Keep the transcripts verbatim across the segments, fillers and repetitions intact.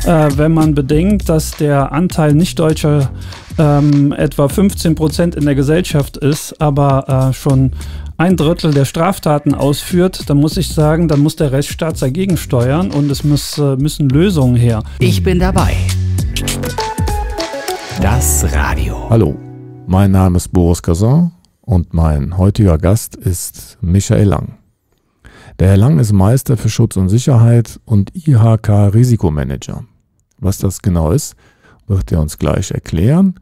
äh, wenn man bedenkt, dass der Anteil Nicht-Deutscher ähm, etwa fünfzehn Prozent in der Gesellschaft ist, aber äh, schon ein Drittel der Straftaten ausführt, dann muss ich sagen, dann muss der Rechtsstaat dagegen steuern und es muss, äh, müssen Lösungen her. Ich bin dabei. Das Radio. Hallo, mein Name ist Boris Kazan und mein heutiger Gast ist Michael Lang. Der Herr Lang ist Meister für Schutz und Sicherheit und I H K-Risikomanager. Was das genau ist, wird er uns gleich erklären.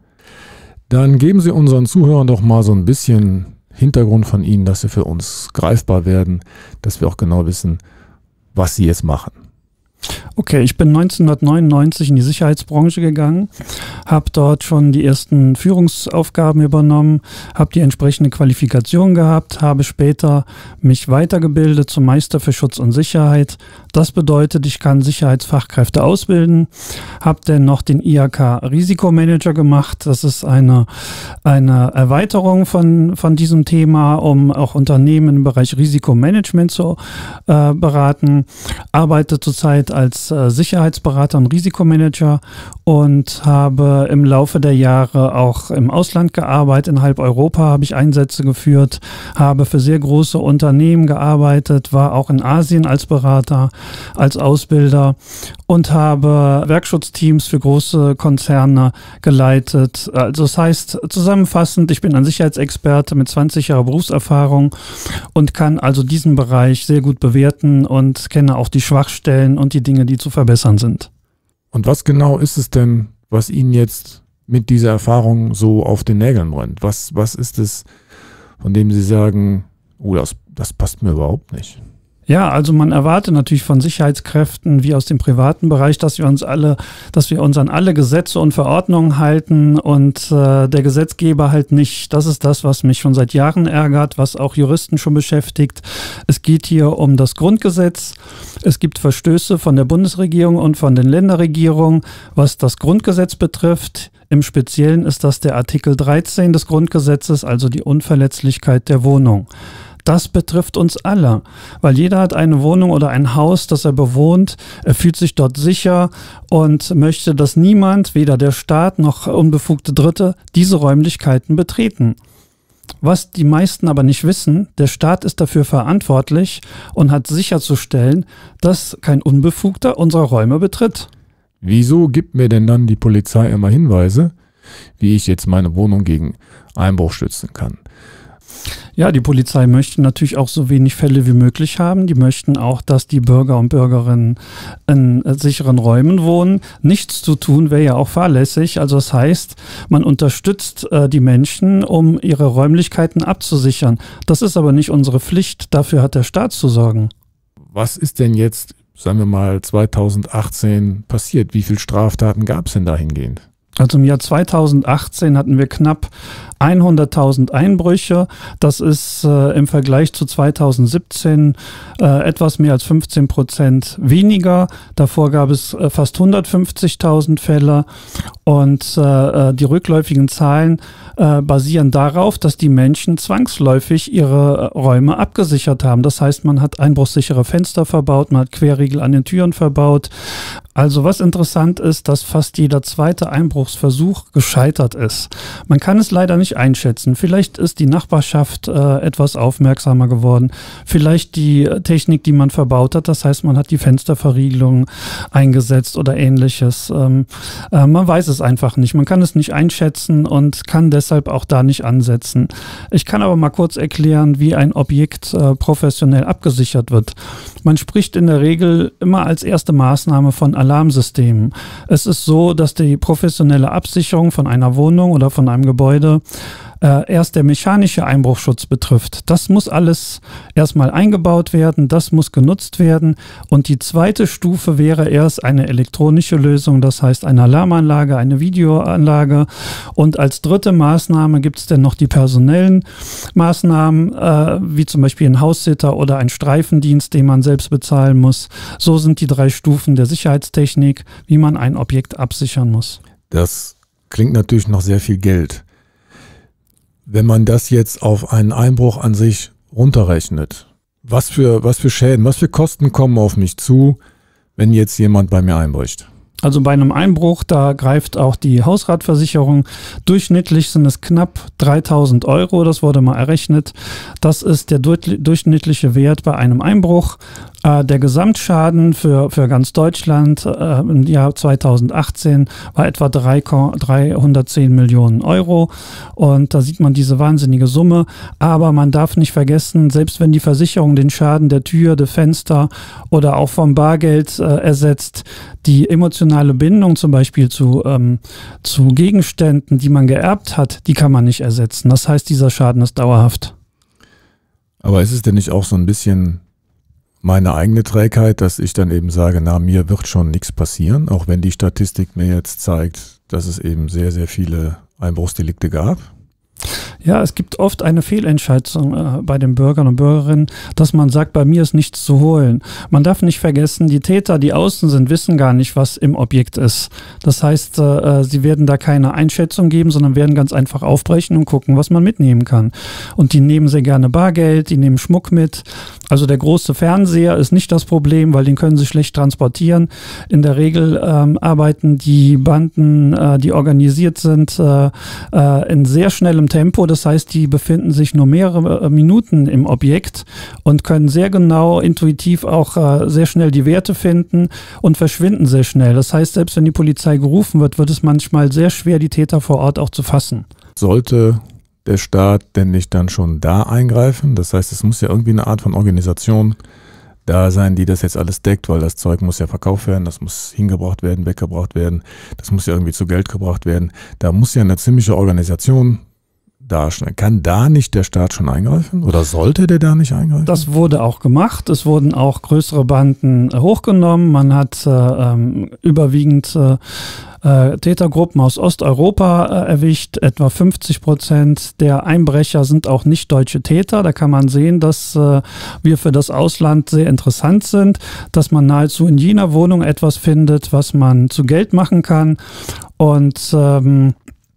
Dann geben Sie unseren Zuhörern doch mal so ein bisschen Hintergrund von Ihnen, dass sie für uns greifbar werden, dass wir auch genau wissen, was Sie jetzt machen. Okay, ich bin neunzehnhundertneunundneunzig in die Sicherheitsbranche gegangen, habe dort schon die ersten Führungsaufgaben übernommen, habe die entsprechende Qualifikation gehabt, habe später mich weitergebildet zum Meister für Schutz und Sicherheit. Das bedeutet, ich kann Sicherheitsfachkräfte ausbilden, habe dann noch den I H K-Risikomanager gemacht. Das ist eine, eine Erweiterung von, von diesem Thema, um auch Unternehmen im Bereich Risikomanagement zu äh, beraten. Arbeite zurzeit als äh, Sicherheitsberater und Risikomanager und habe im Laufe der Jahre auch im Ausland gearbeitet. In halb Europa habe ich Einsätze geführt, habe für sehr große Unternehmen gearbeitet, war auch in Asien als Berater, als Ausbilder und habe Werkschutzteams für große Konzerne geleitet. Also das heißt zusammenfassend, ich bin ein Sicherheitsexperte mit zwanzig Jahren Berufserfahrung und kann also diesen Bereich sehr gut bewerten und kenne auch die Schwachstellen und die Dinge, die zu verbessern sind. Und was genau ist es denn, was Ihnen jetzt mit dieser Erfahrung so auf den Nägeln brennt? Was, was ist es, von dem Sie sagen, oh, das, das passt mir überhaupt nicht? Ja, also man erwartet natürlich von Sicherheitskräften wie aus dem privaten Bereich, dass wir uns alle, dass wir uns an alle Gesetze und Verordnungen halten und äh, der Gesetzgeber halt nicht. Das ist das, was mich schon seit Jahren ärgert, was auch Juristen schon beschäftigt. Es geht hier um das Grundgesetz. Es gibt Verstöße von der Bundesregierung und von den Länderregierungen, was das Grundgesetz betrifft. Im Speziellen ist das der Artikel dreizehn des Grundgesetzes, also die Unverletzlichkeit der Wohnung. Das betrifft uns alle, weil jeder hat eine Wohnung oder ein Haus, das er bewohnt. Er fühlt sich dort sicher und möchte, dass niemand, weder der Staat noch unbefugte Dritte, diese Räumlichkeiten betreten. Was die meisten aber nicht wissen, der Staat ist dafür verantwortlich und hat sicherzustellen, dass kein Unbefugter unsere Räume betritt. Wieso gibt mir denn dann die Polizei immer Hinweise, wie ich jetzt meine Wohnung gegen Einbruch schützen kann? Ja, die Polizei möchte natürlich auch so wenig Fälle wie möglich haben. Die möchten auch, dass die Bürger und Bürgerinnen in sicheren Räumen wohnen. Nichts zu tun wäre ja auch fahrlässig. Also das heißt, man unterstützt äh, die Menschen, um ihre Räumlichkeiten abzusichern. Das ist aber nicht unsere Pflicht. Dafür hat der Staat zu sorgen. Was ist denn jetzt, sagen wir mal, zweitausendachtzehn passiert? Wie viele Straftaten gab es denn dahingehend? Also im Jahr zweitausendachtzehn hatten wir knapp hunderttausend Einbrüche. Das ist äh, im Vergleich zu zweitausendsiebzehn äh, etwas mehr als fünfzehn Prozent weniger. Davor gab es äh, fast hundertfünfzigtausend Fälle und äh, die rückläufigen Zahlen äh, basieren darauf, dass die Menschen zwangsläufig ihre Räume abgesichert haben. Das heißt, man hat einbruchssichere Fenster verbaut, man hat Querriegel an den Türen verbaut. Also was interessant ist, dass fast jeder zweite Einbruchsversuch gescheitert ist. Man kann es leider nicht einschätzen. Vielleicht ist die Nachbarschaft äh, etwas aufmerksamer geworden. Vielleicht die Technik, die man verbaut hat. Das heißt, man hat die Fensterverriegelung eingesetzt oder ähnliches. Ähm, äh, man weiß es einfach nicht. Man kann es nicht einschätzen und kann deshalb auch da nicht ansetzen. Ich kann aber mal kurz erklären, wie ein Objekt äh, professionell abgesichert wird. Man spricht in der Regel immer als erste Maßnahme von Alarmsystemen. Es ist so, dass die professionelle Absicherung von einer Wohnung oder von einem Gebäude äh, erst der mechanische Einbruchschutz betrifft. Das muss alles erstmal eingebaut werden, das muss genutzt werden und die zweite Stufe wäre erst eine elektronische Lösung, das heißt eine Alarmanlage, eine Videoanlage und als dritte Maßnahme gibt es dann noch die personellen Maßnahmen, äh, wie zum Beispiel ein Haussitter oder ein Streifendienst, den man selbst bezahlen muss. So sind die drei Stufen der Sicherheitstechnik, wie man ein Objekt absichern muss. Das klingt natürlich noch sehr viel Geld. Wenn man das jetzt auf einen Einbruch an sich runterrechnet, was für, was für Schäden, was für Kosten kommen auf mich zu, wenn jetzt jemand bei mir einbricht? Also bei einem Einbruch, da greift auch die Hausratversicherung. Durchschnittlich sind es knapp dreitausend Euro, das wurde mal errechnet. Das ist der durchschnittliche Wert bei einem Einbruch. Äh, der Gesamtschaden für, für ganz Deutschland äh, im Jahr zweitausendachtzehn war etwa dreihundertzehn Millionen Euro. Und da sieht man diese wahnsinnige Summe. Aber man darf nicht vergessen, selbst wenn die Versicherung den Schaden der Tür, der Fenster oder auch vom Bargeld äh, ersetzt, die emotionale Bindung zum Beispiel zu, ähm, zu Gegenständen, die man geerbt hat, die kann man nicht ersetzen. Das heißt, dieser Schaden ist dauerhaft. Aber ist es denn nicht auch so ein bisschen meine eigene Trägheit, dass ich dann eben sage, na, mir wird schon nichts passieren, auch wenn die Statistik mir jetzt zeigt, dass es eben sehr, sehr viele Einbruchsdelikte gab? Ja, es gibt oft eine Fehlentscheidung äh, bei den Bürgern und Bürgerinnen, dass man sagt, bei mir ist nichts zu holen. Man darf nicht vergessen, die Täter, die außen sind, wissen gar nicht, was im Objekt ist. Das heißt, äh, sie werden da keine Einschätzung geben, sondern werden ganz einfach aufbrechen und gucken, was man mitnehmen kann. Und die nehmen sehr gerne Bargeld, die nehmen Schmuck mit. Also der große Fernseher ist nicht das Problem, weil den können sie schlecht transportieren. In der Regel ähm, arbeiten die Banden, äh, die organisiert sind, äh, äh, in sehr schnellem Tempo. Das heißt, die befinden sich nur mehrere Minuten im Objekt und können sehr genau, intuitiv auch äh, sehr schnell die Werte finden und verschwinden sehr schnell. Das heißt, selbst wenn die Polizei gerufen wird, wird es manchmal sehr schwer, die Täter vor Ort auch zu fassen. Sollte der Staat denn nicht dann schon da eingreifen? Das heißt, es muss ja irgendwie eine Art von Organisation da sein, die das jetzt alles deckt, weil das Zeug muss ja verkauft werden, das muss hingebracht werden, weggebracht werden, das muss ja irgendwie zu Geld gebracht werden. Da muss ja eine ziemliche Organisation darstellen. Kann da nicht der Staat schon eingreifen oder sollte der da nicht eingreifen? Das wurde auch gemacht. Es wurden auch größere Banden äh, hochgenommen. Man hat äh, ähm, überwiegend äh, äh, Tätergruppen aus Osteuropa äh, erwischt. Etwa fünfzig Prozent der Einbrecher sind auch nicht deutsche Täter. Da kann man sehen, dass äh, wir für das Ausland sehr interessant sind, dass man nahezu in jeder Wohnung etwas findet, was man zu Geld machen kann. Und ähm,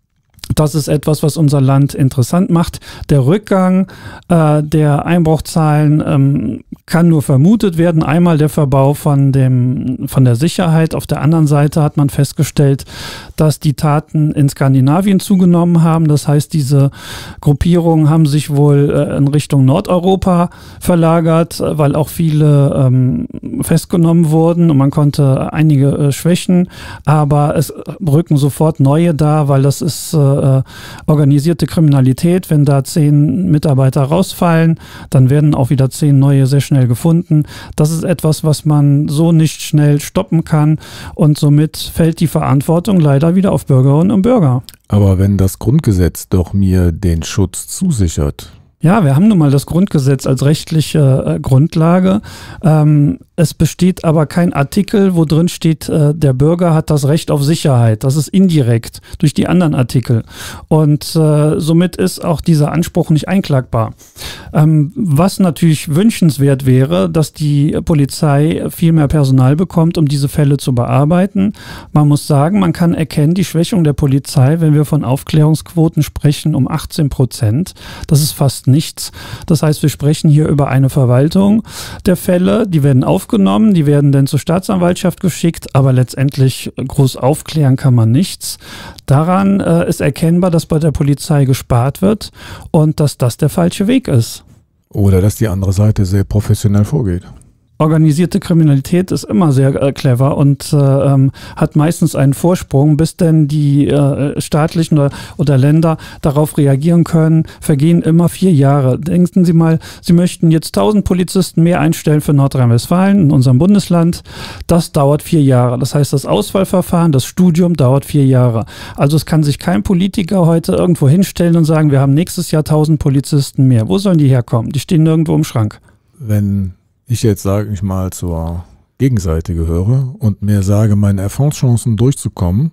das ist etwas, was unser Land interessant macht. Der Rückgang äh, der Einbruchzahlen ähm, kann nur vermutet werden. Einmal der Verbau von, dem, von der Sicherheit. Auf der anderen Seite hat man festgestellt, dass die Taten in Skandinavien zugenommen haben. Das heißt, diese Gruppierungen haben sich wohl äh, in Richtung Nordeuropa verlagert, weil auch viele ähm, festgenommen wurden und man konnte einige äh, schwächen. Aber es rücken sofort neue da, weil das ist äh, organisierte Kriminalität. Wenn da zehn Mitarbeiter rausfallen, dann werden auch wieder zehn neue sehr schnell gefunden. Das ist etwas, was man so nicht schnell stoppen kann und somit fällt die Verantwortung leider wieder auf Bürgerinnen und Bürger. Aber wenn das Grundgesetz doch mir den Schutz zusichert. Ja, wir haben nun mal das Grundgesetz als rechtliche äh, Grundlage. Ähm, es besteht aber kein Artikel, wo drin steht, äh, der Bürger hat das Recht auf Sicherheit. Das ist indirekt durch die anderen Artikel. Und äh, somit ist auch dieser Anspruch nicht einklagbar. Ähm, was natürlich wünschenswert wäre, dass die Polizei viel mehr Personal bekommt, um diese Fälle zu bearbeiten. Man muss sagen, man kann erkennen, die Schwächung der Polizei, wenn wir von Aufklärungsquoten sprechen, um achtzehn Prozent. Das ist fast nichts. Das heißt, wir sprechen hier über eine Verwaltung der Fälle, die werden aufgenommen, die werden dann zur Staatsanwaltschaft geschickt, aber letztendlich groß aufklären kann man nichts. Daran äh, ist erkennbar, dass bei der Polizei gespart wird und dass das der falsche Weg ist. Oder dass die andere Seite sehr professionell vorgeht. Organisierte Kriminalität ist immer sehr äh, clever und äh, ähm, hat meistens einen Vorsprung, bis denn die äh, staatlichen oder, oder Länder darauf reagieren können, vergehen immer vier Jahre. Denken Sie mal, Sie möchten jetzt tausend Polizisten mehr einstellen für Nordrhein-Westfalen in unserem Bundesland. Das dauert vier Jahre. Das heißt, das Auswahlverfahren, das Studium dauert vier Jahre. Also es kann sich kein Politiker heute irgendwo hinstellen und sagen, wir haben nächstes Jahr tausend Polizisten mehr. Wo sollen die herkommen? Die stehen nirgendwo im Schrank. Wenn ich jetzt, sage ich mal, zur Gegenseite gehöre und mir sage, meine Erfolgschancen durchzukommen,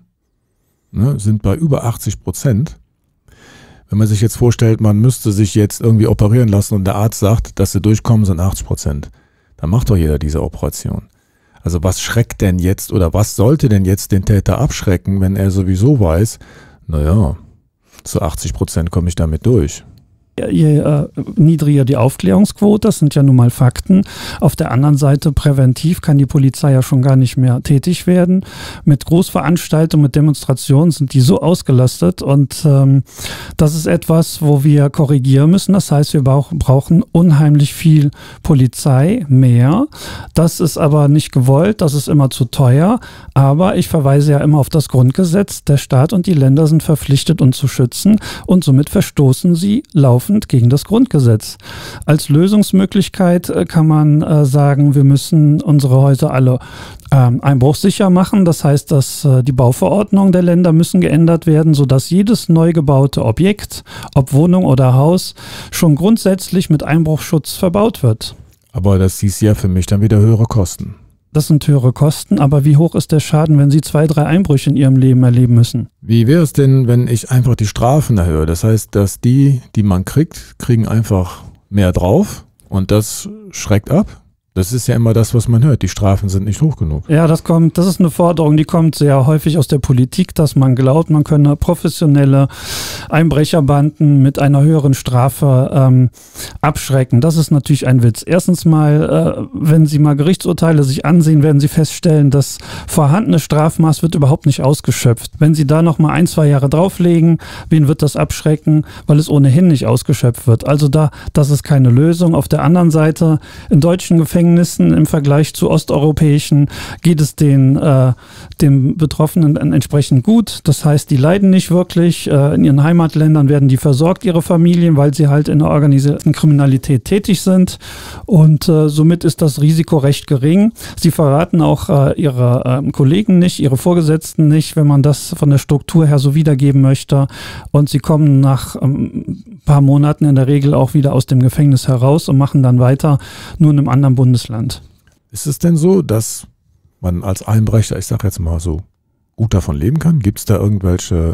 ne, sind bei über achtzig Prozent. Wenn man sich jetzt vorstellt, man müsste sich jetzt irgendwie operieren lassen und der Arzt sagt, dass sie durchkommen, sind achtzig Prozent. Dann macht doch jeder diese Operation. Also was schreckt denn jetzt oder was sollte denn jetzt den Täter abschrecken, wenn er sowieso weiß, naja, zu achtzig Prozent komme ich damit durch? je äh, niedriger die Aufklärungsquote, das sind ja nun mal Fakten. Auf der anderen Seite präventiv kann die Polizei ja schon gar nicht mehr tätig werden. Mit Großveranstaltungen, mit Demonstrationen sind die so ausgelastet und ähm, das ist etwas, wo wir korrigieren müssen. Das heißt, wir brauch, brauchen unheimlich viel Polizei, mehr. Das ist aber nicht gewollt, das ist immer zu teuer. Aber ich verweise ja immer auf das Grundgesetz. Der Staat und die Länder sind verpflichtet, uns zu schützen und somit verstoßen sie laufend gegen das Grundgesetz. Als Lösungsmöglichkeit äh, kann man äh, sagen, wir müssen unsere Häuser alle ähm, einbruchsicher machen. Das heißt, dass äh, die Bauverordnungen der Länder müssen geändert werden, sodass jedes neu gebaute Objekt, ob Wohnung oder Haus, schon grundsätzlich mit Einbruchschutz verbaut wird. Aber das hieß ja für mich dann wieder höhere Kosten. Das sind höhere Kosten, aber wie hoch ist der Schaden, wenn Sie zwei, drei Einbrüche in Ihrem Leben erleben müssen? Wie wäre es denn, wenn ich einfach die Strafen erhöhe? Das heißt, dass die, die man kriegt, kriegen einfach mehr drauf und das schreckt ab? Das ist ja immer das, was man hört. Die Strafen sind nicht hoch genug. Ja, das kommt, das ist eine Forderung, die kommt sehr häufig aus der Politik, dass man glaubt, man könne professionelle Einbrecherbanden mit einer höheren Strafe ähm, abschrecken. Das ist natürlich ein Witz. Erstens mal, äh, wenn Sie mal Gerichtsurteile sich ansehen, werden Sie feststellen, das vorhandene Strafmaß wird überhaupt nicht ausgeschöpft. Wenn Sie da noch mal ein, zwei Jahre drauflegen, wen wird das abschrecken? Weil es ohnehin nicht ausgeschöpft wird. Also da, das ist keine Lösung. Auf der anderen Seite, in deutschen Gefängnissen im Vergleich zu osteuropäischen geht es den, äh, den Betroffenen entsprechend gut. Das heißt, die leiden nicht wirklich. Äh, in ihren Heimatländern werden die versorgt, ihre Familien, weil sie halt in der organisierten Kriminalität tätig sind. Und äh, somit ist das Risiko recht gering. Sie verraten auch äh, ihre äh, Kollegen nicht, ihre Vorgesetzten nicht, wenn man das von der Struktur her so wiedergeben möchte. Und sie kommen nach ähm, ein paar Monaten in der Regel auch wieder aus dem Gefängnis heraus und machen dann weiter, nur in einem anderen Bundesland. Bundesland. Ist es denn so, dass man als Einbrecher, ich sage jetzt mal so, gut davon leben kann? Gibt es da irgendwelche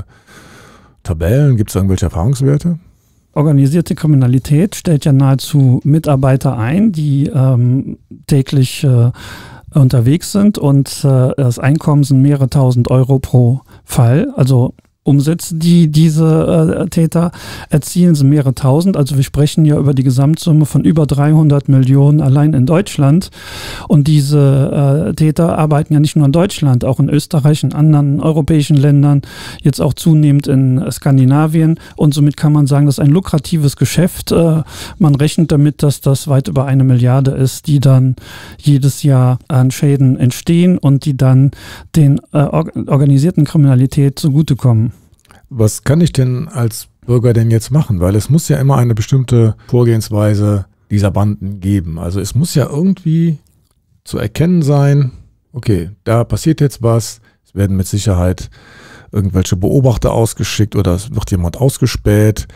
Tabellen, gibt es irgendwelche Erfahrungswerte? Organisierte Kriminalität stellt ja nahezu Mitarbeiter ein, die ähm, täglich äh, unterwegs sind und äh, das Einkommen sind mehrere tausend Euro pro Fall, also Umsätze, die diese äh, Täter erzielen, sind mehrere tausend. Also wir sprechen ja über die Gesamtsumme von über dreihundert Millionen allein in Deutschland. Und diese äh, Täter arbeiten ja nicht nur in Deutschland, auch in Österreich, in anderen europäischen Ländern, jetzt auch zunehmend in Skandinavien. Und somit kann man sagen, das ist ein lukratives Geschäft. Äh, man rechnet damit, dass das weit über eine Milliarde ist, die dann jedes Jahr an Schäden entstehen und die dann den äh, organisierten Kriminalität zugutekommen. Was kann ich denn als Bürger denn jetzt machen? Weil es muss ja immer eine bestimmte Vorgehensweise dieser Banden geben. Also es muss ja irgendwie zu erkennen sein, okay, da passiert jetzt was, es werden mit Sicherheit irgendwelche Beobachter ausgeschickt oder es wird jemand ausgespäht.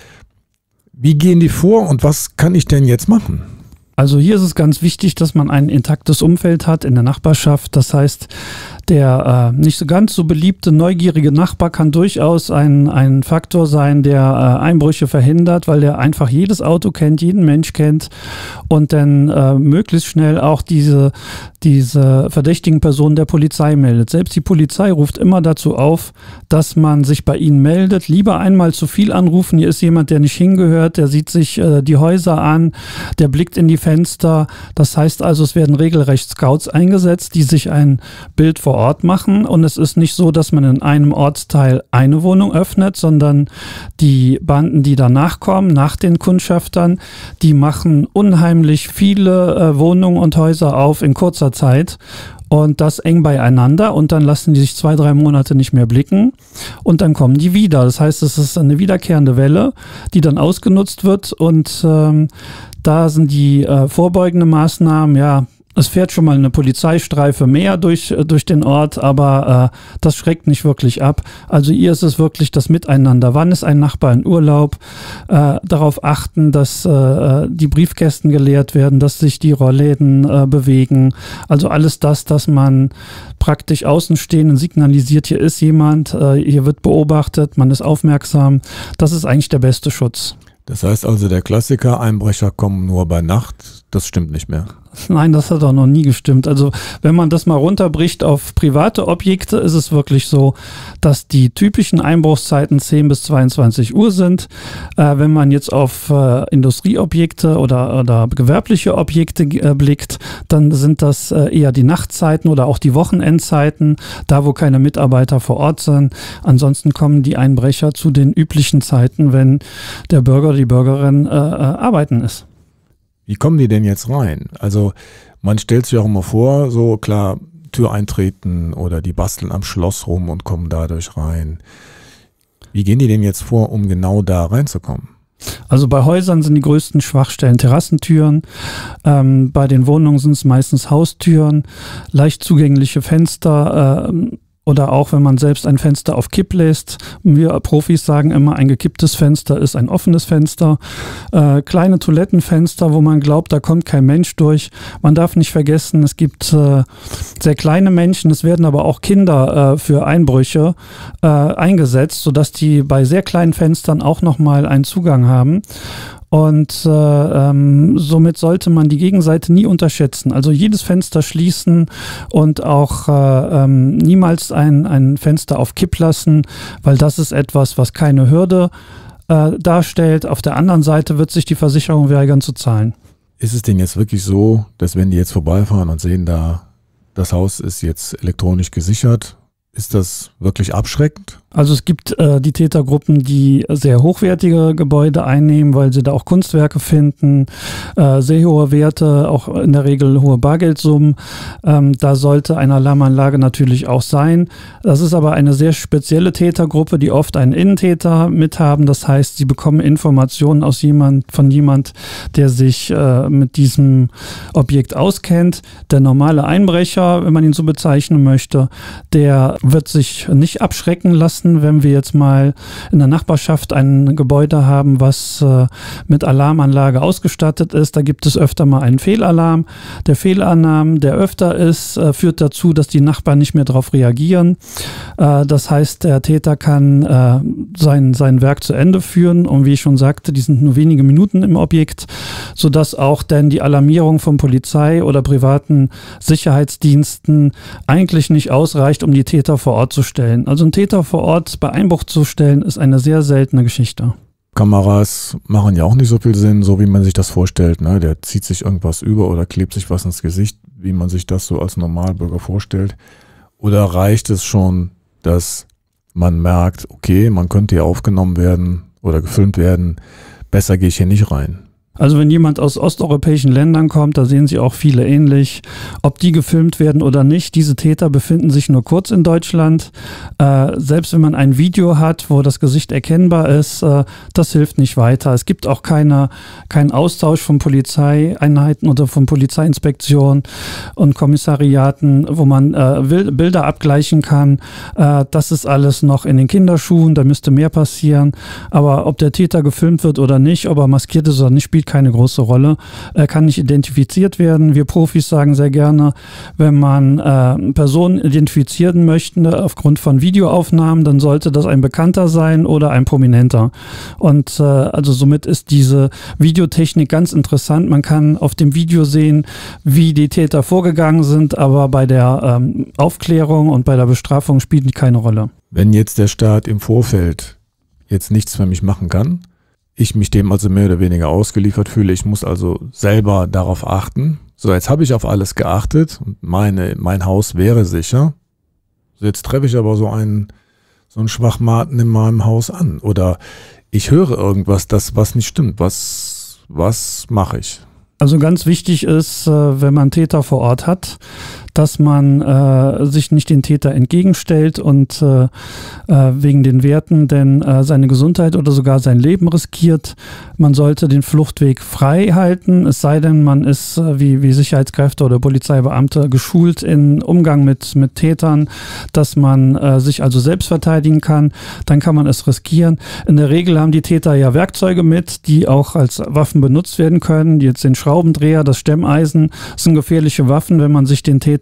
Wie gehen die vor und was kann ich denn jetzt machen? Also hier ist es ganz wichtig, dass man ein intaktes Umfeld hat in der Nachbarschaft. Das heißt, der äh, nicht so ganz so beliebte, neugierige Nachbar kann durchaus ein, ein Faktor sein, der äh, Einbrüche verhindert, weil der einfach jedes Auto kennt, jeden Mensch kennt und dann äh, möglichst schnell auch diese, diese verdächtigen Personen der Polizei meldet. Selbst die Polizei ruft immer dazu auf, dass man sich bei ihnen meldet. Lieber einmal zu viel anrufen, hier ist jemand, der nicht hingehört, der sieht sich äh, die Häuser an, der blickt in die Fenster. Das heißt also, es werden regelrecht Scouts eingesetzt, die sich ein Bild vor Ort machen und es ist nicht so, dass man in einem Ortsteil eine Wohnung öffnet, sondern die Banden, die danach kommen, nach den Kundschaftern, die machen unheimlich viele äh, Wohnungen und Häuser auf in kurzer Zeit und das eng beieinander und dann lassen die sich zwei, drei Monate nicht mehr blicken und dann kommen die wieder. Das heißt, es ist eine wiederkehrende Welle, die dann ausgenutzt wird und ähm, da sind die äh, vorbeugenden Maßnahmen, ja, es fährt schon mal eine Polizeistreife mehr durch, durch den Ort, aber äh, das schreckt nicht wirklich ab. Also hier ist es wirklich das Miteinander. Wann ist ein Nachbar in Urlaub? Äh, darauf achten, dass äh, die Briefkästen geleert werden, dass sich die Rollläden äh, bewegen. Also alles das, dass man praktisch Außenstehenden signalisiert, hier ist jemand, äh, hier wird beobachtet, man ist aufmerksam. Das ist eigentlich der beste Schutz. Das heißt also, der Klassiker, Einbrecher kommen nur bei Nacht, das stimmt nicht mehr. Nein, das hat auch noch nie gestimmt. Also wenn man das mal runterbricht auf private Objekte, ist es wirklich so, dass die typischen Einbruchszeiten zehn bis zweiundzwanzig Uhr sind. Äh, wenn man jetzt auf äh, Industrieobjekte oder, oder gewerbliche Objekte äh, blickt, dann sind das äh, eher die Nachtzeiten oder auch die Wochenendzeiten, da wo keine Mitarbeiter vor Ort sind. Ansonsten kommen die Einbrecher zu den üblichen Zeiten, wenn der Bürger oder die Bürgerin äh, äh, arbeiten ist. Wie kommen die denn jetzt rein? Also man stellt sich auch immer vor, so klar, Tür eintreten oder die basteln am Schloss rum und kommen dadurch rein. Wie gehen die denn jetzt vor, um genau da reinzukommen? Also bei Häusern sind die größten Schwachstellen Terrassentüren, ähm, bei den Wohnungen sind es meistens Haustüren, leicht zugängliche Fenster, äh, oder auch wenn man selbst ein Fenster auf Kipp lässt. Wir Profis sagen immer, ein gekipptes Fenster ist ein offenes Fenster. Äh, kleine Toilettenfenster, wo man glaubt, da kommt kein Mensch durch. Man darf nicht vergessen, es gibt äh, sehr kleine Menschen, es werden aber auch Kinder äh, für Einbrüche äh, eingesetzt, sodass die bei sehr kleinen Fenstern auch nochmal einen Zugang haben. Und äh, ähm, somit sollte man die Gegenseite nie unterschätzen. Also jedes Fenster schließen und auch äh, ähm, niemals ein, ein Fenster auf Kipp lassen, weil das ist etwas, was keine Hürde äh, darstellt. Auf der anderen Seite wird sich die Versicherung weigern zu zahlen. Ist es denn jetzt wirklich so, dass wenn die jetzt vorbeifahren und sehen, da das Haus ist jetzt elektronisch gesichert, ist das wirklich abschreckend? Also es gibt äh, die Tätergruppen, die sehr hochwertige Gebäude einnehmen, weil sie da auch Kunstwerke finden, äh, sehr hohe Werte, auch in der Regel hohe Bargeldsummen. Ähm, da sollte eine Alarmanlage natürlich auch sein. Das ist aber eine sehr spezielle Tätergruppe, die oft einen Innentäter mithaben. Das heißt, sie bekommen Informationen aus jemand, von jemand, der sich äh, mit diesem Objekt auskennt. Der normale Einbrecher, wenn man ihn so bezeichnen möchte, der wird sich nicht abschrecken lassen, wenn wir jetzt mal in der Nachbarschaft ein Gebäude haben, was äh, mit Alarmanlage ausgestattet ist. Da gibt es öfter mal einen Fehlalarm. Der Fehlalarm, der öfter ist, äh, führt dazu, dass die Nachbarn nicht mehr darauf reagieren. Äh, das heißt, der Täter kann äh, sein, sein Werk zu Ende führen. Und wie ich schon sagte, die sind nur wenige Minuten im Objekt, sodass auch dann die Alarmierung von Polizei oder privaten Sicherheitsdiensten eigentlich nicht ausreicht, um die Täter vor Ort zu stellen. Also ein Täter vor Ort bei Einbruch zu stellen, ist eine sehr seltene Geschichte. Kameras machen ja auch nicht so viel Sinn, so wie man sich das vorstellt. Ne? Der zieht sich irgendwas über oder klebt sich was ins Gesicht, wie man sich das so als Normalbürger vorstellt. Oder reicht es schon, dass man merkt, okay, man könnte hier aufgenommen werden oder gefilmt werden, besser gehe ich hier nicht rein? Also wenn jemand aus osteuropäischen Ländern kommt, da sehen Sie auch viele ähnlich, ob die gefilmt werden oder nicht. Diese Täter befinden sich nur kurz in Deutschland. Äh, selbst wenn man ein Video hat, wo das Gesicht erkennbar ist, äh, das hilft nicht weiter. Es gibt auch keine, keinen Austausch von Polizeieinheiten oder von Polizeiinspektionen und Kommissariaten, wo man äh, Bilder abgleichen kann. Äh, das ist alles noch in den Kinderschuhen, da müsste mehr passieren. Aber ob der Täter gefilmt wird oder nicht, ob er maskiert ist oder nicht, spielt keine große Rolle, äh, kann nicht identifiziert werden. Wir Profis sagen sehr gerne, wenn man äh, Personen identifizieren möchte aufgrund von Videoaufnahmen, dann sollte das ein Bekannter sein oder ein Prominenter. Und äh, also somit ist diese Videotechnik ganz interessant. Man kann auf dem Video sehen, wie die Täter vorgegangen sind, aber bei der ähm, Aufklärung und bei der Bestrafung spielt die keine Rolle. Wenn jetzt der Staat im Vorfeld jetzt nichts für mich machen kann, ich mich dem also mehr oder weniger ausgeliefert fühle, ich muss also selber darauf achten. So, jetzt habe ich auf alles geachtet und meine, mein Haus wäre sicher. So, jetzt treffe ich aber so einen, so einen Schwachmaten in meinem Haus an. Oder ich höre irgendwas, das was nicht stimmt. Was, was mache ich? Also ganz wichtig ist, wenn man Täter vor Ort hat, dass man äh, sich nicht den Täter entgegenstellt und äh, wegen den Werten denn äh, seine Gesundheit oder sogar sein Leben riskiert. Man sollte den Fluchtweg frei halten, es sei denn, man ist äh, wie, wie Sicherheitskräfte oder Polizeibeamte geschult in Umgang mit, mit Tätern, dass man äh, sich also selbst verteidigen kann, dann kann man es riskieren. In der Regel haben die Täter ja Werkzeuge mit, die auch als Waffen benutzt werden können. Jetzt den Schraubendreher, das Stemmeisen, das sind gefährliche Waffen, wenn man sich den Täter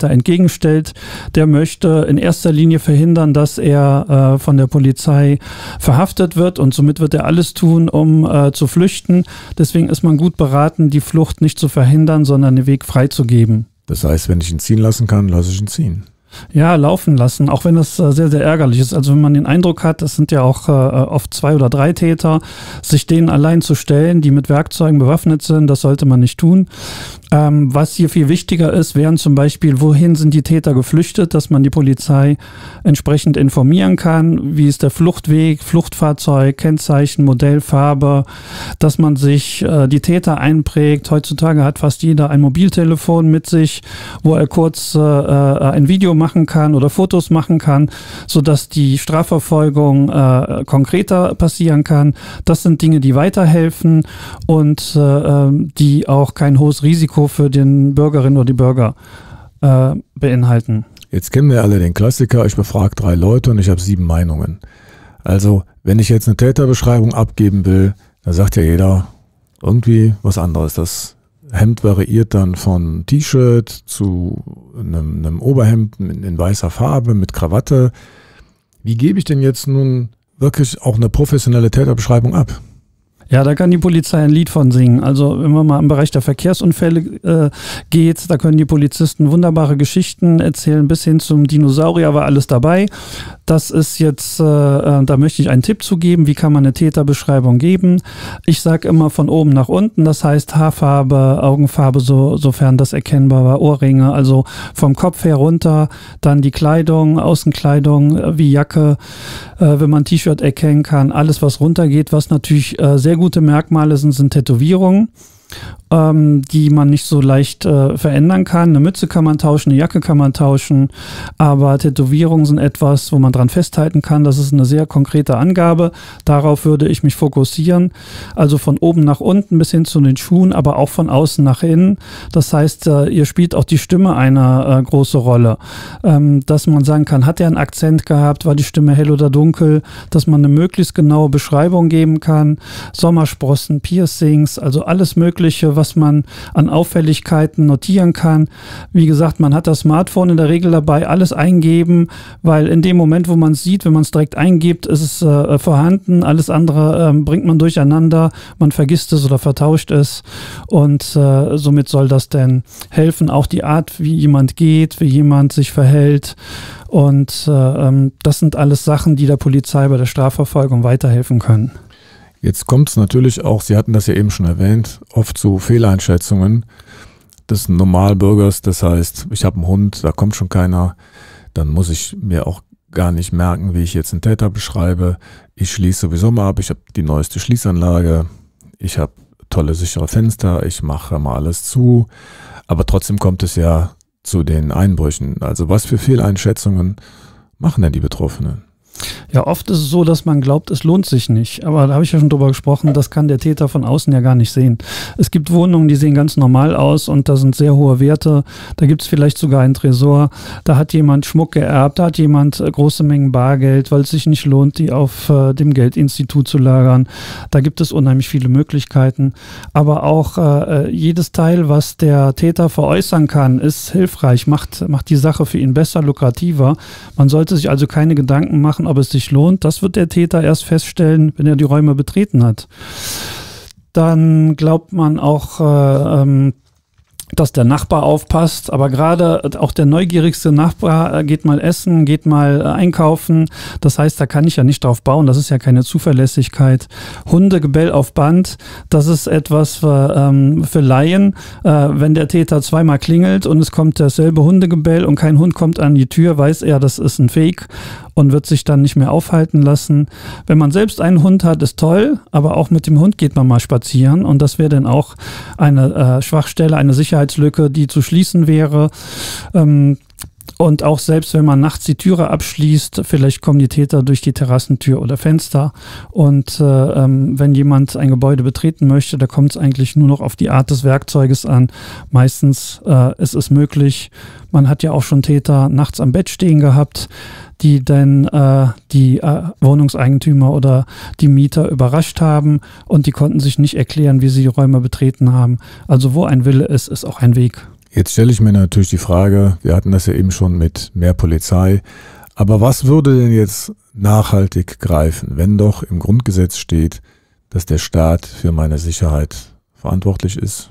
Täter entgegenstellt. Der möchte in erster Linie verhindern, dass er äh, von der Polizei verhaftet wird und somit wird er alles tun, um äh, zu flüchten. Deswegen ist man gut beraten, die Flucht nicht zu verhindern, sondern den Weg freizugeben. Das heißt, wenn ich ihn ziehen lassen kann, lasse ich ihn ziehen. Ja, laufen lassen, auch wenn das sehr, sehr ärgerlich ist. Also wenn man den Eindruck hat, es sind ja auch äh, oft zwei oder drei Täter, sich denen allein zu stellen, die mit Werkzeugen bewaffnet sind, das sollte man nicht tun. Ähm, was hier viel wichtiger ist, wären zum Beispiel, wohin sind die Täter geflüchtet, dass man die Polizei entsprechend informieren kann, wie ist der Fluchtweg, Fluchtfahrzeug, Kennzeichen, Modell, Farbe, dass man sich äh, die Täter einprägt. Heutzutage hat fast jeder ein Mobiltelefon mit sich, wo er kurz äh, ein Video machen kann oder Fotos machen kann, sodass die Strafverfolgung äh, konkreter passieren kann. Das sind Dinge, die weiterhelfen und äh, die auch kein hohes Risiko für den Bürgerinnen oder die Bürger äh, beinhalten. Jetzt kennen wir alle den Klassiker, ich befrage drei Leute und ich habe sieben Meinungen. Also, wenn ich jetzt eine Täterbeschreibung abgeben will, dann sagt ja jeder irgendwie was anderes. Das Hemd variiert dann von T-Shirt zu einem, einem Oberhemd in, in weißer Farbe mit Krawatte. Wie gebe ich denn jetzt nun wirklich auch eine professionelle Täterbeschreibung ab? Ja, da kann die Polizei ein Lied von singen. Also wenn man mal im Bereich der Verkehrsunfälle äh, geht, da können die Polizisten wunderbare Geschichten erzählen, bis hin zum Dinosaurier war alles dabei. Das ist jetzt, äh, da möchte ich einen Tipp zu geben, wie kann man eine Täterbeschreibung geben. Ich sage immer von oben nach unten, das heißt Haarfarbe, Augenfarbe, so, sofern das erkennbar war, Ohrringe, also vom Kopf her runter, dann die Kleidung, Außenkleidung, wie Jacke, äh, wenn man T-Shirt erkennen kann, alles was runtergeht, was natürlich äh, sehr gut gute Merkmale sind, sind Tätowierungen, ähm, die man nicht so leicht äh, verändern kann. Eine Mütze kann man tauschen, eine Jacke kann man tauschen, aber Tätowierungen sind etwas, wo man dran festhalten kann. Das ist eine sehr konkrete Angabe. Darauf würde ich mich fokussieren. Also von oben nach unten bis hin zu den Schuhen, aber auch von außen nach innen. Das heißt, äh, ihr spielt auch die Stimme eine äh, große Rolle. Ähm, dass man sagen kann, hat er einen Akzent gehabt, war die Stimme hell oder dunkel, dass man eine möglichst genaue Beschreibung geben kann. Sommersprossen, Piercings, also alles Mögliche, was man an Auffälligkeiten notieren kann. Wie gesagt, man hat das Smartphone in der Regel dabei, alles eingeben, weil in dem Moment, wo man es sieht, wenn man es direkt eingibt, ist es äh, vorhanden. Alles andere äh, bringt man durcheinander, man vergisst es oder vertauscht es und äh, somit soll das denn helfen, auch die Art, wie jemand geht, wie jemand sich verhält. Und äh, das sind alles Sachen, die der Polizei bei der Strafverfolgung weiterhelfen können. Jetzt kommt es natürlich auch, Sie hatten das ja eben schon erwähnt, oft zu Fehleinschätzungen des Normalbürgers. Das heißt, ich habe einen Hund, da kommt schon keiner, dann muss ich mir auch gar nicht merken, wie ich jetzt einen Täter beschreibe. Ich schließe sowieso mal ab, ich habe die neueste Schließanlage, ich habe tolle sichere Fenster, ich mache mal alles zu, aber trotzdem kommt es ja zu den Einbrüchen. Also was für Fehleinschätzungen machen denn die Betroffenen? Ja, oft ist es so, dass man glaubt, es lohnt sich nicht. Aber da habe ich ja schon drüber gesprochen, das kann der Täter von außen ja gar nicht sehen. Es gibt Wohnungen, die sehen ganz normal aus und da sind sehr hohe Werte. Da gibt es vielleicht sogar einen Tresor. Da hat jemand Schmuck geerbt, da hat jemand große Mengen Bargeld, weil es sich nicht lohnt, die auf äh, dem Geldinstitut zu lagern. Da gibt es unheimlich viele Möglichkeiten. Aber auch äh, jedes Teil, was der Täter veräußern kann, ist hilfreich, macht, macht die Sache für ihn besser, lukrativer. Man sollte sich also keine Gedanken machen, ob es sich lohnt. Das wird der Täter erst feststellen, wenn er die Räume betreten hat. Dann glaubt man auch, äh, ähm, dass der Nachbar aufpasst, aber gerade auch der neugierigste Nachbar geht mal essen, geht mal einkaufen. Das heißt, da kann ich ja nicht drauf bauen. Das ist ja keine Zuverlässigkeit. Hundegebell auf Band, das ist etwas für, ähm, für Laien. Äh, wenn der Täter zweimal klingelt und es kommt dasselbe Hundegebell und kein Hund kommt an die Tür, weiß er, das ist ein Fake und wird sich dann nicht mehr aufhalten lassen. Wenn man selbst einen Hund hat, ist toll, aber auch mit dem Hund geht man mal spazieren und das wäre dann auch eine äh, Schwachstelle, eine Sicherheitslücke, die zu schließen wäre. Ähm, Und auch selbst wenn man nachts die Türe abschließt, vielleicht kommen die Täter durch die Terrassentür oder Fenster. Und äh, ähm, wenn jemand ein Gebäude betreten möchte, da kommt es eigentlich nur noch auf die Art des Werkzeuges an. Meistens äh, ist es möglich, man hat ja auch schon Täter nachts am Bett stehen gehabt, die dann äh, die äh, Wohnungseigentümer oder die Mieter überrascht haben und die konnten sich nicht erklären, wie sie die Räume betreten haben. Also wo ein Wille ist, ist auch ein Weg. Jetzt stelle ich mir natürlich die Frage, wir hatten das ja eben schon mit mehr Polizei, aber was würde denn jetzt nachhaltig greifen, wenn doch im Grundgesetz steht, dass der Staat für meine Sicherheit verantwortlich ist?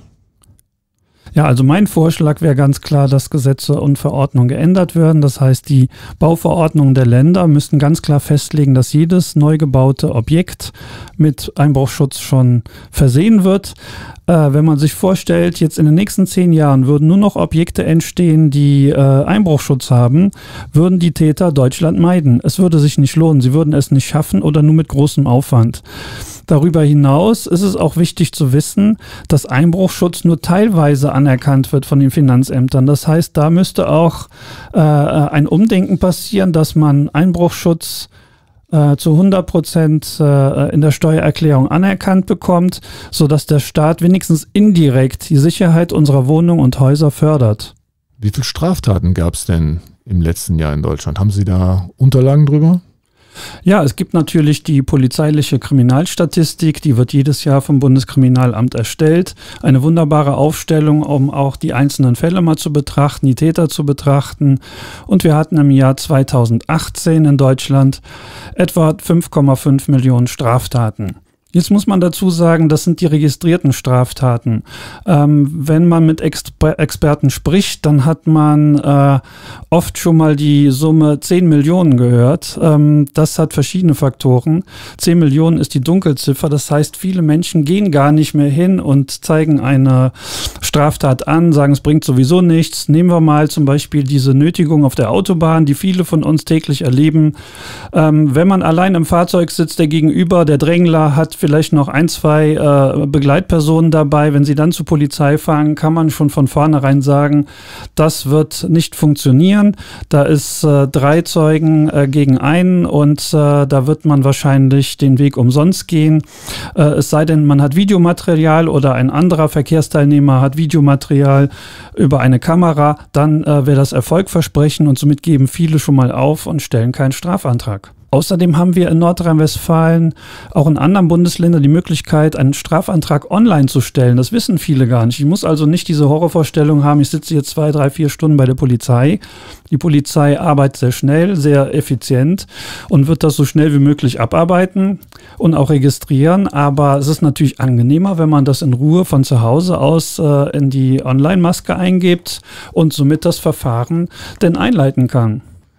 Ja, also mein Vorschlag wäre ganz klar, dass Gesetze und Verordnungen geändert werden. Das heißt, die Bauverordnungen der Länder müssten ganz klar festlegen, dass jedes neu gebaute Objekt mit Einbruchsschutz schon versehen wird. Äh, wenn man sich vorstellt, jetzt in den nächsten zehn Jahren würden nur noch Objekte entstehen, die äh, Einbruchsschutz haben, würden die Täter Deutschland meiden. Es würde sich nicht lohnen. Sie würden es nicht schaffen oder nur mit großem Aufwand. Darüber hinaus ist es auch wichtig zu wissen, dass Einbruchsschutz nur teilweise anerkannt wird von den Finanzämtern. Das heißt, da müsste auch äh, ein Umdenken passieren, dass man Einbruchsschutz äh, zu hundert Prozent äh, in der Steuererklärung anerkannt bekommt, sodass der Staat wenigstens indirekt die Sicherheit unserer Wohnungen und Häuser fördert. Wie viele Straftaten gab es denn im letzten Jahr in Deutschland? Haben Sie da Unterlagen drüber? Ja, es gibt natürlich die polizeiliche Kriminalstatistik, die wird jedes Jahr vom Bundeskriminalamt erstellt. Eine wunderbare Aufstellung, um auch die einzelnen Fälle mal zu betrachten, die Täter zu betrachten. Und wir hatten im Jahr zweitausendachtzehn in Deutschland etwa fünf Komma fünf Millionen Straftaten. Jetzt muss man dazu sagen, das sind die registrierten Straftaten. Ähm, wenn man mit Exper- Experten spricht, dann hat man äh, oft schon mal die Summe zehn Millionen gehört. Ähm, das hat verschiedene Faktoren. zehn Millionen ist die Dunkelziffer. Das heißt, viele Menschen gehen gar nicht mehr hin und zeigen eine Straftat an, sagen, es bringt sowieso nichts. Nehmen wir mal zum Beispiel diese Nötigung auf der Autobahn, die viele von uns täglich erleben. Ähm, wenn man allein im Fahrzeug sitzt, der Gegenüber, der Drängler, hat vielleicht noch ein, zwei äh, Begleitpersonen dabei. Wenn sie dann zur Polizei fahren, kann man schon von vornherein sagen, das wird nicht funktionieren. Da ist äh, drei Zeugen äh, gegen einen und äh, da wird man wahrscheinlich den Weg umsonst gehen. Äh, es sei denn, man hat Videomaterial oder ein anderer Verkehrsteilnehmer hat Videomaterial über eine Kamera, dann äh, wäre das Erfolgversprechen und somit geben viele schon mal auf und stellen keinen Strafantrag. Außerdem haben wir in Nordrhein-Westfalen auch in anderen Bundesländern die Möglichkeit, einen Strafantrag online zu stellen. Das wissen viele gar nicht. Ich muss also nicht diese Horrorvorstellung haben, ich sitze jetzt zwei, drei, vier Stunden bei der Polizei. Die Polizei arbeitet sehr schnell, sehr effizient und wird das so schnell wie möglich abarbeiten und auch registrieren. Aber es ist natürlich angenehmer, wenn man das in Ruhe von zu Hause aus äh, in die Online-Maske eingibt und somit das Verfahren denn einleiten kann.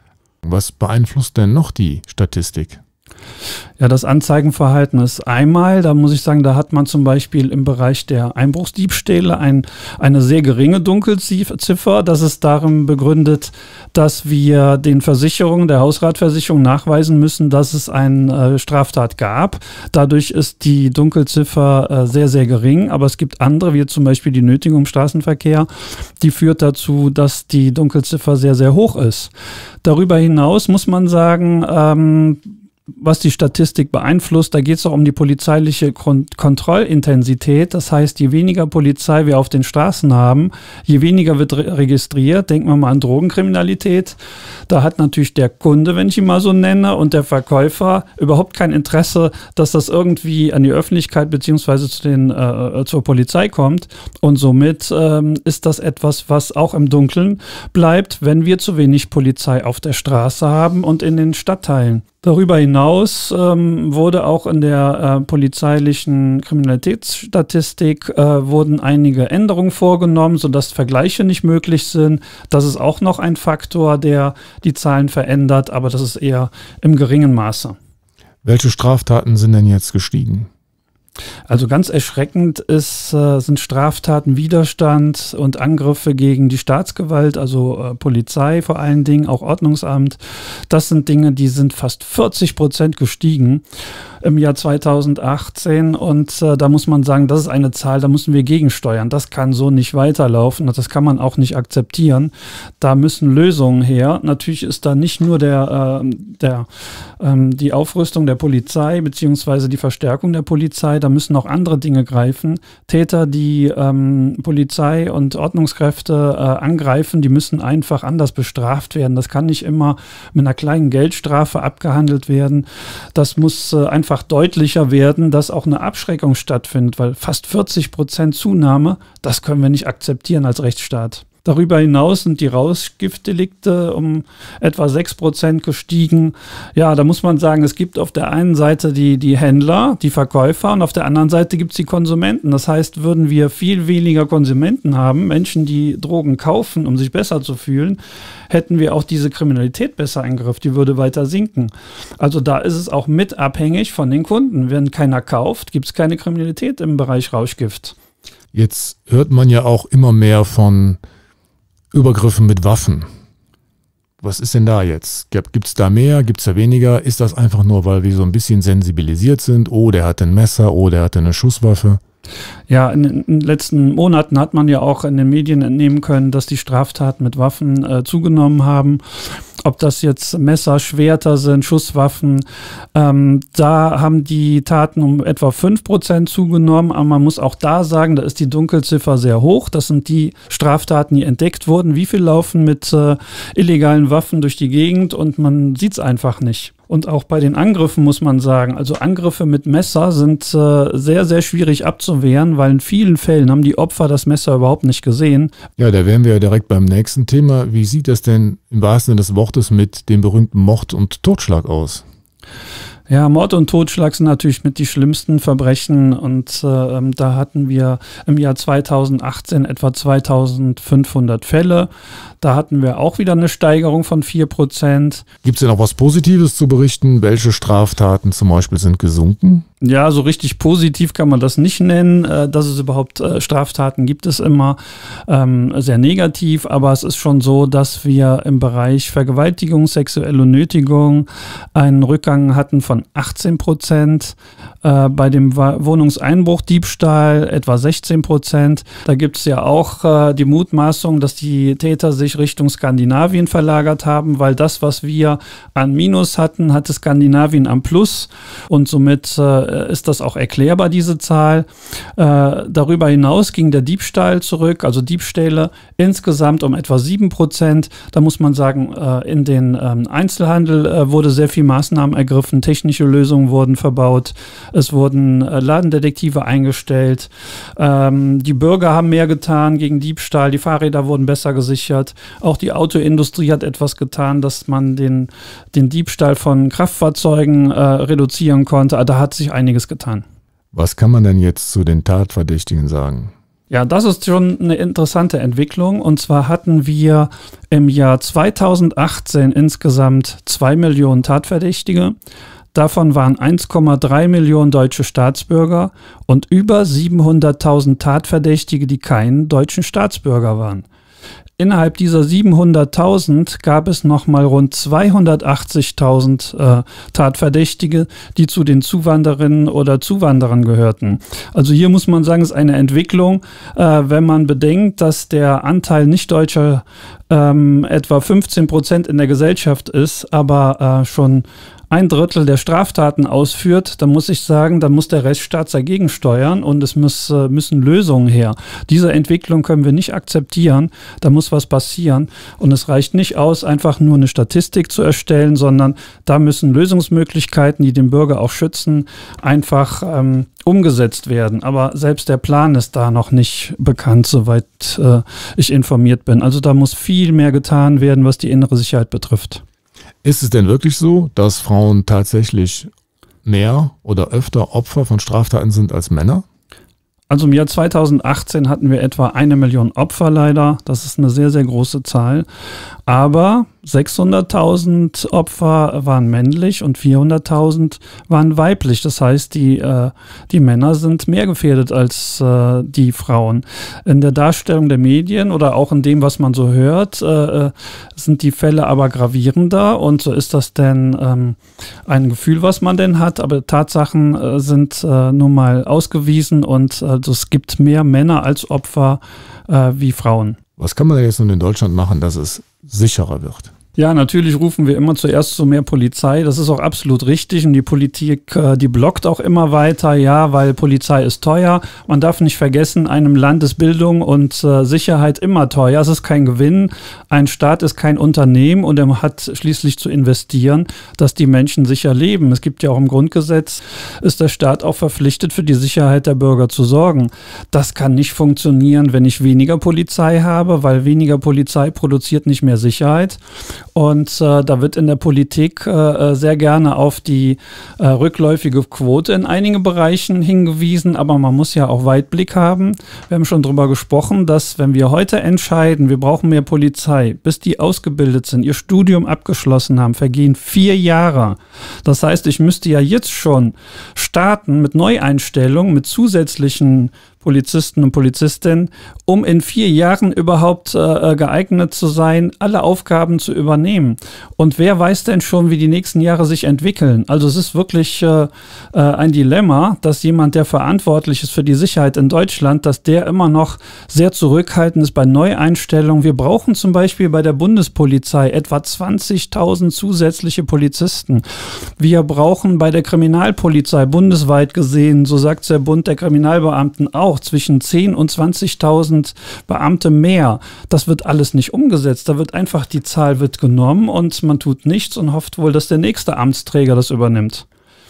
Was beeinflusst denn noch die Statistik? Ja, das Anzeigenverhalten ist einmal, da muss ich sagen, da hat man zum Beispiel im Bereich der Einbruchsdiebstähle ein, eine sehr geringe Dunkelziffer. Das ist darin begründet, dass wir den Versicherungen, der Hausratversicherung nachweisen müssen, dass es eine äh, Straftat gab. Dadurch ist die Dunkelziffer äh, sehr, sehr gering. Aber es gibt andere, wie zum Beispiel die Nötigung im Straßenverkehr, die führt dazu, dass die Dunkelziffer sehr, sehr hoch ist. Darüber hinaus muss man sagen, ähm, was die Statistik beeinflusst, da geht es auch um die polizeiliche Kon- Kontrollintensität. Das heißt, je weniger Polizei wir auf den Straßen haben, je weniger wird re- registriert. Denken wir mal an Drogenkriminalität. Da hat natürlich der Kunde, wenn ich ihn mal so nenne, und der Verkäufer überhaupt kein Interesse, dass das irgendwie an die Öffentlichkeit beziehungsweise zu den, äh, zur Polizei kommt. Und somit ähm, ist das etwas, was auch im Dunkeln bleibt, wenn wir zu wenig Polizei auf der Straße haben und in den Stadtteilen. Darüber hinaus ähm, wurde auch in der äh, polizeilichen Kriminalitätsstatistik äh, wurden einige Änderungen vorgenommen, sodass Vergleiche nicht möglich sind. Das ist auch noch ein Faktor, der die Zahlen verändert, aber das ist eher im geringen Maße. Welche Straftaten sind denn jetzt gestiegen? Also ganz erschreckend ist, äh, sind Straftaten, Widerstand und Angriffe gegen die Staatsgewalt, also äh, Polizei vor allen Dingen, auch Ordnungsamt. Das sind Dinge, die sind fast vierzig Prozent gestiegen im Jahr zweitausendachtzehn und äh, da muss man sagen, das ist eine Zahl, da müssen wir gegensteuern. Das kann so nicht weiterlaufen und das kann man auch nicht akzeptieren. Da müssen Lösungen her. Natürlich ist da nicht nur der, äh, der, ähm, die Aufrüstung der Polizei beziehungsweise die Verstärkung der Polizei, da müssen auch andere Dinge greifen. Täter, die ähm, Polizei und Ordnungskräfte äh, angreifen, die müssen einfach anders bestraft werden. Das kann nicht immer mit einer kleinen Geldstrafe abgehandelt werden. Das muss äh, einfach deutlicher werden, dass auch eine Abschreckung stattfindet, weil fast vierzig Prozent Zunahme, das können wir nicht akzeptieren als Rechtsstaat. Darüber hinaus sind die Rauschgiftdelikte um etwa sechs Prozent gestiegen. Ja, da muss man sagen, es gibt auf der einen Seite die, die Händler, die Verkäufer und auf der anderen Seite gibt es die Konsumenten. Das heißt, würden wir viel weniger Konsumenten haben, Menschen, die Drogen kaufen, um sich besser zu fühlen, hätten wir auch diese Kriminalität besser im Griff. Die würde weiter sinken. Also da ist es auch mit abhängig von den Kunden. Wenn keiner kauft, gibt es keine Kriminalität im Bereich Rauschgift. Jetzt hört man ja auch immer mehr von Übergriffen mit Waffen. Was ist denn da jetzt? Gibt es da mehr? Gibt es da weniger? Ist das einfach nur, weil wir so ein bisschen sensibilisiert sind? Oh, der hat ein Messer, oh, der hat eine Schusswaffe. Ja, in, in den letzten Monaten hat man ja auch in den Medien entnehmen können, dass die Straftaten mit Waffen äh, zugenommen haben. Ob das jetzt Messer, Schwerter sind, Schusswaffen, ähm, da haben die Taten um etwa fünf Prozent zugenommen. Aber man muss auch da sagen, da ist die Dunkelziffer sehr hoch. Das sind die Straftaten, die entdeckt wurden. Wie viel laufen mit äh, illegalen Waffen durch die Gegend und man sieht es einfach nicht. Und auch bei den Angriffen muss man sagen, also Angriffe mit Messer sind äh, sehr, sehr schwierig abzuwehren, weil in vielen Fällen haben die Opfer das Messer überhaupt nicht gesehen. Ja, da wären wir ja direkt beim nächsten Thema. Wie sieht das denn im wahrsten Sinne des Wortes mit dem berühmten Mord und Totschlag aus? Ja, Mord und Totschlag sind natürlich mit die schlimmsten Verbrechen und äh, da hatten wir im Jahr zweitausendachtzehn etwa zweitausendfünfhundert Fälle. Da hatten wir auch wieder eine Steigerung von vier Prozent. Gibt es denn auch was Positives zu berichten? Welche Straftaten zum Beispiel sind gesunken? Ja, so richtig positiv kann man das nicht nennen. Dass es überhaupt Straftaten gibt, ist immer ähm, sehr negativ. Aber es ist schon so, dass wir im Bereich Vergewaltigung, sexuelle Nötigung einen Rückgang hatten von achtzehn Prozent. Äh, bei dem Wohnungseinbruch, Diebstahl etwa sechzehn Prozent. Da gibt es ja auch äh, die Mutmaßung, dass die Täter sich Richtung Skandinavien verlagert haben, weil das, was wir an Minus hatten, hatte Skandinavien am Plus und somit äh, ist das auch erklärbar, diese Zahl. Äh, darüber hinaus ging der Diebstahl zurück, also Diebstähle insgesamt um etwa sieben Prozent. Da muss man sagen, äh, in den ähm, Einzelhandel äh, wurde sehr viel Maßnahmen ergriffen, technische Lösungen wurden verbaut, es wurden äh, Ladendetektive eingestellt, ähm, die Bürger haben mehr getan gegen Diebstahl, die Fahrräder wurden besser gesichert. Auch die Autoindustrie hat etwas getan, dass man den, den Diebstahl von Kraftfahrzeugen äh, reduzieren konnte. Da hat sich einiges getan. Was kann man denn jetzt zu den Tatverdächtigen sagen? Ja, das ist schon eine interessante Entwicklung. Und zwar hatten wir im Jahr zweitausendachtzehn insgesamt zwei Millionen Tatverdächtige. Davon waren eins Komma drei Millionen deutsche Staatsbürger und über siebenhunderttausend Tatverdächtige, die kein deutschen Staatsbürger waren. Innerhalb dieser siebenhunderttausend gab es nochmal rund zweihundertachtzigtausend äh, Tatverdächtige, die zu den Zuwanderinnen oder Zuwanderern gehörten. Also hier muss man sagen, es ist eine Entwicklung, äh, wenn man bedenkt, dass der Anteil Nichtdeutscher ähm, etwa fünfzehn Prozent in der Gesellschaft ist, aber äh, schon ein Drittel der Straftaten ausführt, dann muss ich sagen, dann muss der Rechtsstaat dagegen steuern und es muss, müssen Lösungen her. Diese Entwicklung können wir nicht akzeptieren, da muss was passieren und es reicht nicht aus, einfach nur eine Statistik zu erstellen, sondern da müssen Lösungsmöglichkeiten, die den Bürger auch schützen, einfach ähm, umgesetzt werden. Aber selbst der Plan ist da noch nicht bekannt, soweit äh, ich informiert bin. Also da muss viel mehr getan werden, was die innere Sicherheit betrifft. Ist es denn wirklich so, dass Frauen tatsächlich mehr oder öfter Opfer von Straftaten sind als Männer? Also im Jahr zweitausendachtzehn hatten wir etwa eine Million Opfer leider. Das ist eine sehr, sehr große Zahl. Aber sechshunderttausend Opfer waren männlich und vierhunderttausend waren weiblich. Das heißt, die, äh, die Männer sind mehr gefährdet als äh, die Frauen. In der Darstellung der Medien oder auch in dem, was man so hört, äh, sind die Fälle aber gravierender. Und so ist das denn ähm, ein Gefühl, was man denn hat. Aber Tatsachen äh, sind äh, nun mal ausgewiesen und also es gibt mehr Männer als Opfer äh, wie Frauen. Was kann man denn jetzt nun in Deutschland machen, dass es sicherer wird? Ja, natürlich rufen wir immer zuerst zu mehr Polizei. Das ist auch absolut richtig. Und die Politik, die blockt auch immer weiter. Ja, weil Polizei ist teuer. Man darf nicht vergessen, einem Land ist Bildung und äh, Sicherheit immer teuer. Es ist kein Gewinn. Ein Staat ist kein Unternehmen und er hat schließlich zu investieren, dass die Menschen sicher leben. Es gibt ja auch im Grundgesetz, ist der Staat auch verpflichtet, für die Sicherheit der Bürger zu sorgen. Das kann nicht funktionieren, wenn ich weniger Polizei habe, weil weniger Polizei produziert nicht mehr Sicherheit. Und äh, da wird in der Politik äh, sehr gerne auf die äh, rückläufige Quote in einigen Bereichen hingewiesen, aber man muss ja auch Weitblick haben. Wir haben schon darüber gesprochen, dass wenn wir heute entscheiden, wir brauchen mehr Polizei, bis die ausgebildet sind, ihr Studium abgeschlossen haben, vergehen vier Jahre. Das heißt, ich müsste ja jetzt schon starten mit Neueinstellungen, mit zusätzlichen Polizisten und Polizistinnen, um in vier Jahren überhaupt äh, geeignet zu sein, alle Aufgaben zu übernehmen. Und wer weiß denn schon, wie die nächsten Jahre sich entwickeln? Also es ist wirklich äh, ein Dilemma, dass jemand, der verantwortlich ist für die Sicherheit in Deutschland, dass der immer noch sehr zurückhaltend ist bei Neueinstellungen. Wir brauchen zum Beispiel bei der Bundespolizei etwa zwanzigtausend zusätzliche Polizisten. Wir brauchen bei der Kriminalpolizei bundesweit gesehen, so sagt der Bund der Kriminalbeamten auch, zwischen zehntausend und zwanzigtausend Beamte mehr. Das wird alles nicht umgesetzt. Da wird einfach, die Zahl wird genommen und man tut nichts und hofft wohl, dass der nächste Amtsträger das übernimmt.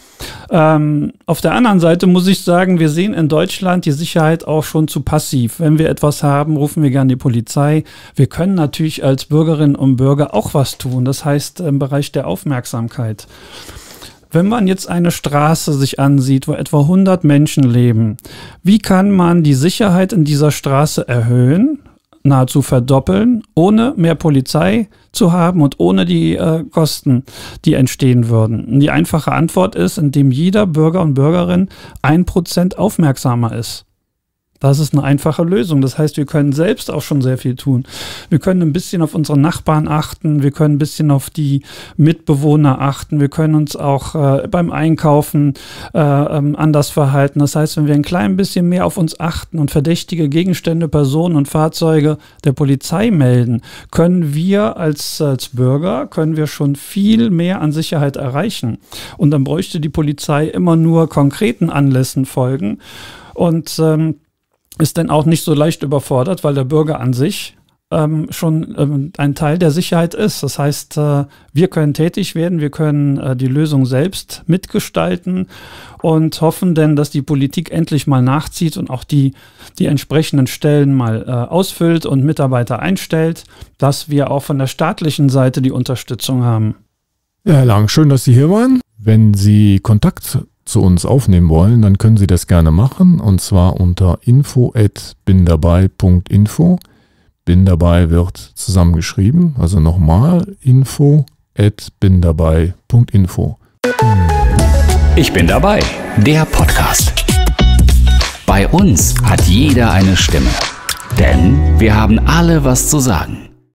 Ähm, auf der anderen Seite muss ich sagen, wir sehen in Deutschland die Sicherheit auch schon zu passiv. Wenn wir etwas haben, rufen wir gerne die Polizei. Wir können natürlich als Bürgerinnen und Bürger auch was tun. Das heißt im Bereich der Aufmerksamkeit. Wenn man jetzt eine Straße sich ansieht, wo etwa hundert Menschen leben, wie kann man die Sicherheit in dieser Straße erhöhen, nahezu verdoppeln, ohne mehr Polizei zu haben und ohne die äh, Kosten, die entstehen würden? Und die einfache Antwort ist, indem jeder Bürger und Bürgerin ein Prozent aufmerksamer ist. Das ist eine einfache Lösung. Das heißt, wir können selbst auch schon sehr viel tun. Wir können ein bisschen auf unsere Nachbarn achten. Wir können ein bisschen auf die Mitbewohner achten. Wir können uns auch äh, beim Einkaufen äh, ähm, anders verhalten. Das heißt, wenn wir ein klein bisschen mehr auf uns achten und verdächtige Gegenstände, Personen und Fahrzeuge der Polizei melden, können wir als, als Bürger, können wir schon viel mehr an Sicherheit erreichen. Und dann bräuchte die Polizei immer nur konkreten Anlässen folgen. Und ähm, ist dann auch nicht so leicht überfordert, weil der Bürger an sich ähm, schon ähm, ein Teil der Sicherheit ist. Das heißt, äh, wir können tätig werden, wir können äh, die Lösung selbst mitgestalten und hoffen denn, dass die Politik endlich mal nachzieht und auch die, die entsprechenden Stellen mal äh, ausfüllt und Mitarbeiter einstellt, dass wir auch von der staatlichen Seite die Unterstützung haben. Ja, Herr Lang, schön, dass Sie hier waren. Wenn Sie Kontakt zu uns aufnehmen wollen, dann können Sie das gerne machen, und zwar unter info at bindabei punkt info. Bin dabei wird zusammengeschrieben, also nochmal info at bindabei punkt info. Ich bin dabei, der Podcast. Bei uns hat jeder eine Stimme, denn wir haben alle was zu sagen.